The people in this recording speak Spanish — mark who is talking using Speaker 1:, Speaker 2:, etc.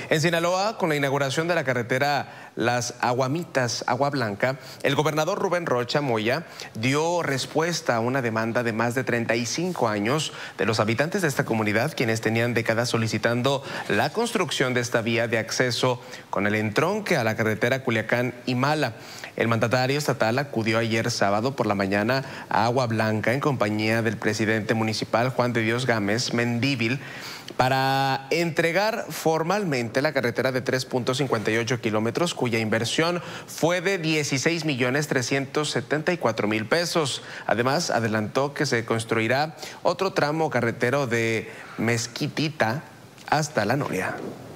Speaker 1: En Sinaloa, con la inauguración de la carretera Las Aguamitas, Agua Blanca, el gobernador Rubén Rocha Moya dio respuesta a una demanda de más de 35 años de los habitantes de esta comunidad, quienes tenían décadas solicitando la construcción de esta vía de acceso con el entronque a la carretera Culiacán-Imala. El mandatario estatal acudió ayer sábado por la mañana a Agua Blanca en compañía del presidente municipal Juan de Dios Gámez Mendívil para entregar formalmente la carretera de 3.58 kilómetros, cuya inversión fue de 16.374.000 pesos. Además, adelantó que se construirá otro tramo carretero de Mezquitita hasta La Noria.